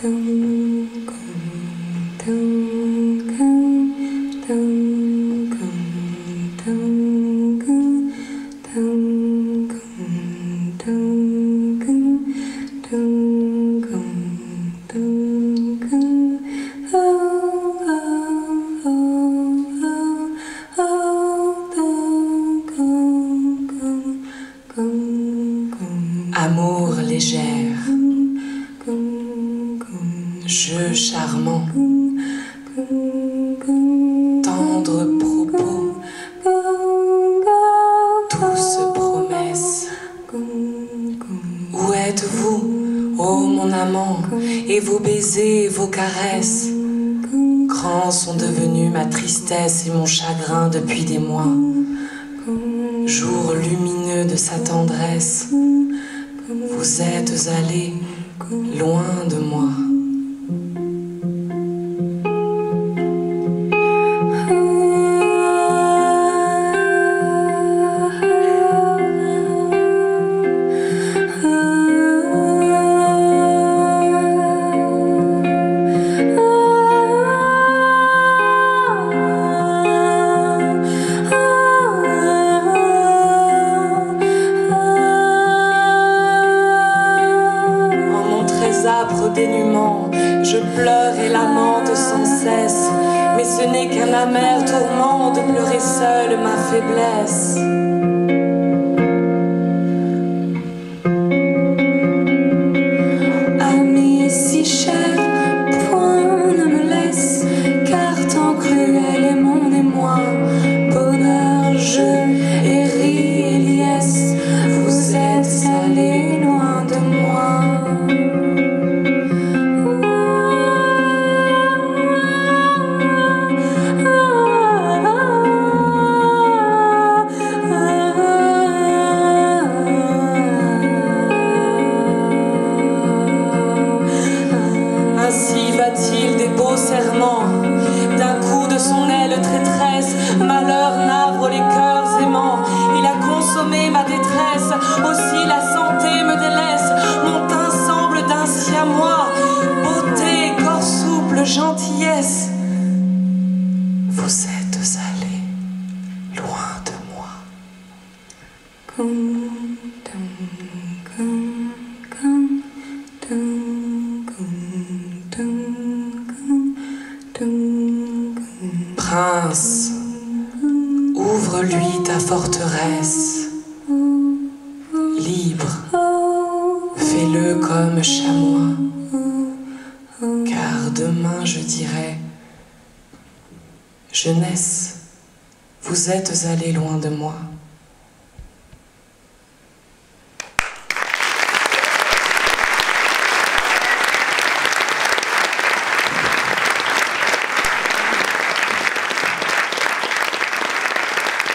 Amour légère, jeu charmant, tendre propos, douce promesse. Où êtes-vous, ô mon amant, et vos baisers et vos caresses? Grands sont devenus ma tristesse et mon chagrin depuis des mois. Jour lumineux de sa tendresse, vous êtes allés loin de moi. Âpre dénuement, je pleure et lamente sans cesse, mais ce n'est qu'un amer tourment de pleurer seule ma faiblesse. Ami si cher, point ne me laisse, car tant cruel est mon émoi. Bonheur, jeu et ris et liesse, vous êtes allés loin de moi. Ainsi va-t-il des beaux serments, d'un coup de son aile traîtresse, malheur navre les cœurs aimants, il a consommé ma détresse, aussi la santé me délaisse, mon teint semble d'un siamois, beauté, corps souple, gentillesse, vous êtes allés loin de moi. Prince, ouvre-lui ta forteresse, libre, fais-le comme chamois, car demain je dirai, jeunesse, vous êtes allés loin de moi.